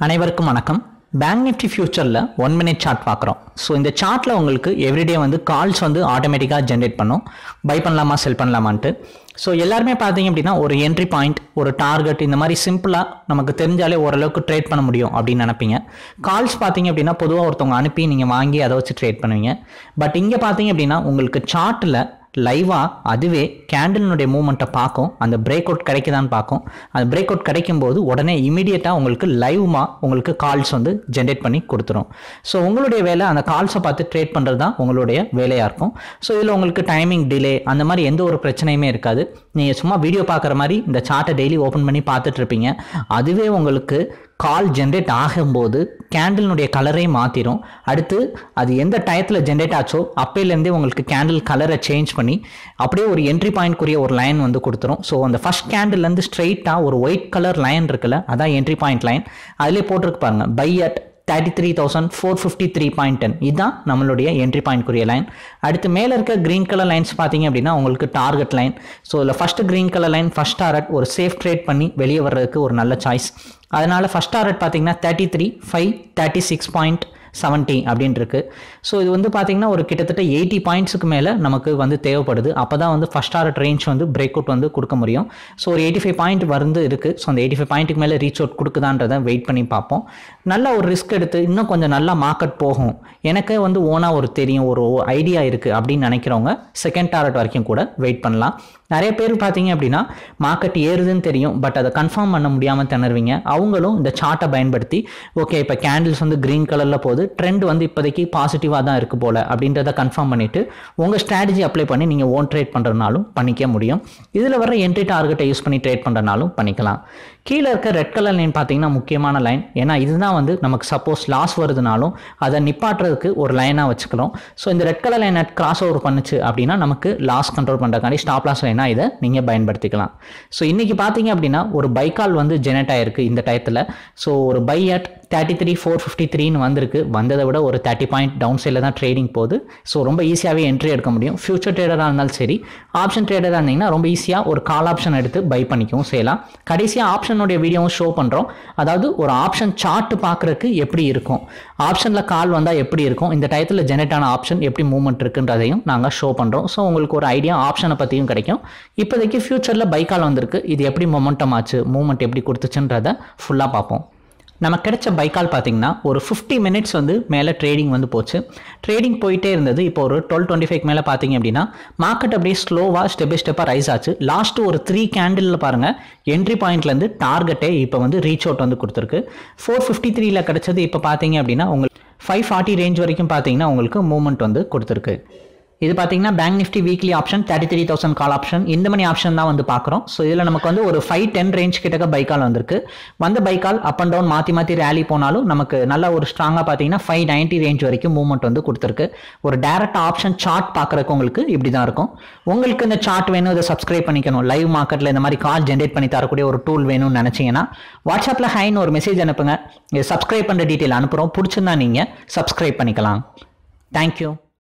அனைவருக்கும் வணக்கம். Bank Nifty ஃபியூச்சரில் 1 minute சார்ட் பார்க்குறோம். ஸோ இந்த சார்ட்டில் உங்களுக்கு எவ்ரிடே வந்து கால்ஸ் வந்து ஆட்டோமேட்டிக்காக ஜென்ரேட் பண்ணும், பை பண்ணலாமா செல் பண்ணலாமான்ட்டு. ஸோ எல்லாருமே பார்த்தீங்க அப்படின்னா ஒரு என்ட்ரி பாயிண்ட், ஒரு டார்கெட், இந்த மாதிரி சிம்பிளாக நமக்கு தெரிஞ்சாலே ஓரளவுக்கு ட்ரேட் பண்ண முடியும் அப்படின்னு நினைப்பீங்க. கால்ஸ் பார்த்தீங்க அப்படின்னா பொதுவாக ஒருத்தவங்க அனுப்பி நீங்கள் வாங்கி அதை வச்சு ட்ரேட் பண்ணுவீங்க. பட் இங்கே பார்த்தீங்க அப்படின்னா உங்களுக்கு சார்ட்டில் லைவாக அதுவே கேண்டிலுடைய மூவ்மெண்ட்டை பார்க்கும், அந்த பிரேக் அவுட் கிடைக்குதான்னு பார்க்கும். அந்த பிரேக் அவுட் கிடைக்கும் போது உடனே இமீடியட்டாக உங்களுக்கு லைவ்மாக உங்களுக்கு கால்ஸ் வந்து ஜென்ரேட் பண்ணி கொடுத்துரும். ஸோ உங்களுடைய வேலை அந்த கால்ஸை பார்த்து ட்ரேட் பண்ணுறது தான் உங்களுடைய வேலையாக இருக்கும். ஸோ இதில் உங்களுக்கு டைமிங் டிலே அந்த மாதிரி எந்த ஒரு பிரச்சனையுமே இருக்காது. நீங்கள் சும்மா வீடியோ பார்க்குற மாதிரி இந்த சார்ட்டை டெய்லி ஓப்பன் பண்ணி பார்த்துட்டு இருப்பீங்க. அதுவே உங்களுக்கு கால் ஜென்ரேட் ஆகும்போது கேண்டிலுடைய கலரை மாற்றிடும். அடுத்து அது எந்த டயத்தில் ஜென்ரேட் ஆச்சோ அப்பையிலேருந்தே உங்களுக்கு கேண்டில் கலரை சேஞ்ச் பண்ணி அப்படியே ஒரு என்ட்ரி பாயிண்ட்க்குரிய ஒரு லைன் வந்து கொடுத்துரும். ஸோ அந்த ஃபர்ஸ்ட் கேண்டில்லேருந்து ஸ்ட்ரெயிட்டாக ஒரு ஒயிட் கலர் லைன் இருக்குல்ல, அதான் என்ட்ரி பாயிண்ட் லைன். அதிலே போட்டிருக்கு பாருங்க, பை அட் 33,453.10. இதுதான் நம்மளுடைய என்ட்ரி பாயிண்ட்க்குரிய லைன். அடுத்து மேலே இருக்க கிரீன் கலர் லைன்ஸ் பார்த்தீங்க அப்படின்னா உங்களுக்கு டார்கெட் லைன். ஸோ இதில் first green colour line first target, ஒரு சேஃப் ட்ரேட் பண்ணி வெளியே வர்றதுக்கு ஒரு நல்ல சாய்ஸ். அதனால் ஃபஸ்ட் டார்கெட் பார்த்தீங்கன்னா 33,536.70 அப்படின்னு இருக்கு. ஸோ இது வந்து பார்த்தீங்கன்னா ஒரு கிட்டத்தட்ட 80 பாயிண்ட்ஸுக்கு மேலே நமக்கு வந்து தேவைப்படுது. அப்போ தான் வந்து ஃபஸ்ட் டார்கெட் ரேஞ்ச் வந்து பிரேக் அவுட் வந்து கொடுக்க முடியும். ஸோ ஒரு 85 பாயிண்ட் வந்து இருக்குது. ஸோ அந்த 85 பாயிண்ட்டுக்கு மேலே ரீச் அவுட் கொடுக்குதான்றதை வெயிட் பண்ணி பார்ப்போம். நல்ல ஒரு ரிஸ்க் எடுத்து இன்னும் கொஞ்சம் நல்லா மார்க்கெட் போகும், எனக்கு வந்து ஓனாக ஒரு தெரியும், ஒரு ஐடியா இருக்குது அப்படின்னு நினைக்கிறவங்க செகண்ட் டார்கெட் வரைக்கும் கூட வெயிட் பண்ணலாம். நிறைய பேர் பார்த்தீங்க அப்படின்னா மார்க்கெட் ஏறுதுன்னு தெரியும், பட் அதை கன்ஃபார்ம் பண்ண முடியாமல் திணறுவீங்க. அவங்களும் இந்த சார்ட்டை பயன்படுத்தி ஓகே இப்போ கேண்டில்ஸ் வந்து கிரீன் கலரில் போகுது, ட்ரெண்ட் வந்து இப்போதைக்கு பாசிட்டிவாக தான் இருக்குது போல் அப்படின்றத கன்ஃபார்ம் பண்ணிவிட்டு உங்கள் ஸ்ட்ராட்டஜி அப்ளை பண்ணி நீங்கள் ஓன் ட்ரேட் பண்ணுறதுனாலும் பண்ணிக்க முடியும். இதில் வர என்ட்ரி டார்கெட்டை யூஸ் பண்ணி ட்ரேட் பண்ணுறதுனாலும் பண்ணிக்கலாம். கீழே இருக்க ரெட் கலர் லைன் பார்த்தீங்கன்னா முக்கியமான லைன். ஏன்னா இதுதான் வந்து நமக்கு சப்போஸ் லாஸ் வருதுனாலும் அதை நிப்பாட்டுறதுக்கு ஒரு லைனாக வச்சுக்கிறோம். ஸோ இந்த ரெட் கலர் லைனை கிராஸ் ஓவர் பண்ணுச்சு அப்படின்னா நமக்கு லாஸ் கண்ட்ரோல் பண்ணுறதுக்காண்டி ஸ்டாப் லாஸ் லைனாக இதை நீங்கள் பயன்படுத்திக்கலாம். ஸோ இன்றைக்கி பார்த்தீங்க அப்படின்னா ஒரு பைக்கால் வந்து ஜெனரேட் ஆகிருக்கு இந்த டயத்தில். ஸோ ஒரு பை அட் 33,453 வந்திருக்கு. வந்ததை விட ஒரு 30 பாயிண்ட் டவுன் சைடில் தான் ட்ரேடிங் போகுது. ஸோ ரொம்ப ஈஸியாகவே என்ட்ரி எடுக்க முடியும். ஃபியூச்சர் ட்ரேடராக இருந்தாலும் சரி, ஆப்ஷன் ட்ரேடராக இருந்தீங்கன்னா ரொம்ப ஈஸியாக ஒரு கால் ஆப்ஷன் எடுத்து பை பண்ணிக்கவும் செய்யலாம். கடைசியாக ஆப்ஷனுடைய வீடியோவும் ஷோ பண்ணுறோம். அதாவது ஒரு ஆப்ஷன் சார்ட் பார்க்குறதுக்கு எப்படி இருக்கும், ஆப்ஷனில் கால் வந்தால் எப்படி இருக்கும், இந்த டயத்தில் ஜெனரேட் ஆன ஆப்ஷன் எப்படி மூவ்மெண்ட் இருக்குன்றதையும் நாங்கள் ஷோ பண்ணுறோம். ஸோ உங்களுக்கு ஒரு ஐடியா ஆப்ஷனை பற்றியும் கிடைக்கும். இப்போதைக்கு ஃபியூச்சரில் பை கால் வந்திருக்கு, இது எப்படி மொமெண்டம் ஆச்சு, மூவ்மெண்ட் எப்படி கொடுத்துச்சுன்றதை ஃபுல்லாக பார்ப்போம். நமக்கு கிடைச்ச பைக்கால் பார்த்தீங்கன்னா ஒரு 50 minutes வந்து மேலே ட்ரேடிங் வந்து போச்சு. ட்ரேடிங் போயிட்டே இருந்தது. இப்போ ஒரு 12:25 மேலே பார்த்தீங்க அப்படின்னா மார்க்கெட் அப்படியே ஸ்லோவாக ஸ்டெப் பை ஸ்டெப்பாக ரைஸ் ஆச்சு. லாஸ்ட்டு ஒரு 3 கேண்டிலில் பாருங்கள், என்ட்ரி பாயிண்ட்லேருந்து டார்கெட்டே இப்போ வந்து ரீச் அவுட் வந்து கொடுத்துருக்கு. 453 கிடைச்சது. இப்போ பார்த்தீங்க அப்படின்னா உங்களுக்கு 540 ரேஞ்ச் வரைக்கும் பார்த்தீங்கன்னா உங்களுக்கு மூவ்மெண்ட் வந்து கொடுத்துருக்கு. இது பார்த்தீங்கன்னா bank Nifty weekly option 33,000 call option, இந்த மணி ஆப்ஷன் தான் வந்து பார்க்குறோம். ஸோ இதில் நமக்கு வந்து ஒரு 510 ரேஞ்ச் கிட்டக்க பைக்கால் வந்திருக்கு. வந்த பைக்கால் அப் அண்ட் டவுன் மாற்றி ரேலி போனாலும் நமக்கு நல்ல ஒரு ஸ்ட்ராங்காக பார்த்தீங்கன்னா 590 ரேஞ்ச் வரைக்கும் மூவ்மெண்ட் வந்து கொடுத்துருக்கு. ஒரு டேரக்ட் ஆப்ஷன் சார்ட் பார்க்குறக்கு உங்களுக்கு இப்படி தான் இருக்கும். உங்களுக்கு இந்த சார்ட் வேணும், இதை சப்ஸ்கிரைப் பண்ணிக்கணும், லைவ் மார்க்கெட்டில் இந்த மாதிரி கால் ஜென்ரேட் பண்ணி தரக்கூடிய ஒரு டூல் வேணும்னு நினச்சிங்கன்னா வாட்ஸ்அப்பில் ஹைன்னு ஒரு மெசேஜ் அனுப்புங்க. இது சப்ஸ்கிரைப் பண்ணுற டீட்டெயில் அனுப்புகிறோம். பிடிச்சிருந்தா நீங்கள் சப்ஸ்கிரைப் பண்ணிக்கலாம். தேங்க்யூ.